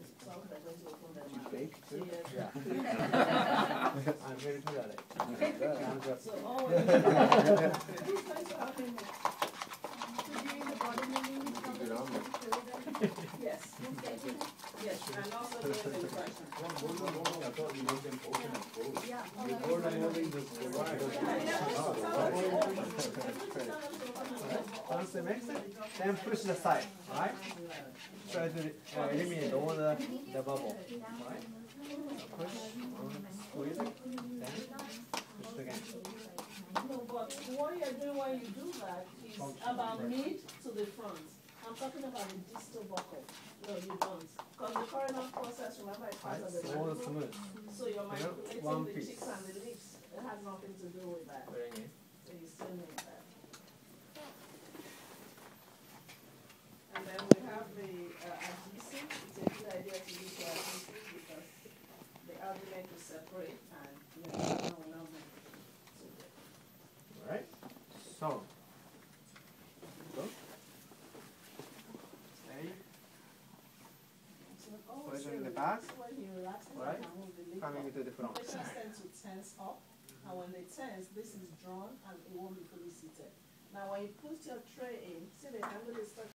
You fake too? Yeah. I'm very good at it. So always, who's going to help him? Yes. Yes, and also doing the impression. I thought you made them open and close. The board I'm holding this Once they mix it, then push the side, right? Try to eliminate all the bubble, right? Push, squeeze it, then push it again. No, but what you're doing when you do that is about mid to the front. I'm talking about the distal buckle. No, you don't. Because the coronal process, remember, it's part of the All mandible. smooth. So you're manipulating one the piece. cheeks and the lips. It has nothing to do with that. Very good. So you still need that. And then we have the adhesive. It's a good idea to use the adhesive because the argument is separate and the other will not be together. Alright, so. Go. Stay. So always Position in say the back. when you relax it, Right. and move the lip Coming up. into the front. Patients tend to tense up, and when they tense, this is drawn and it won't be fully seated. Now when you put your tray in, see the angle is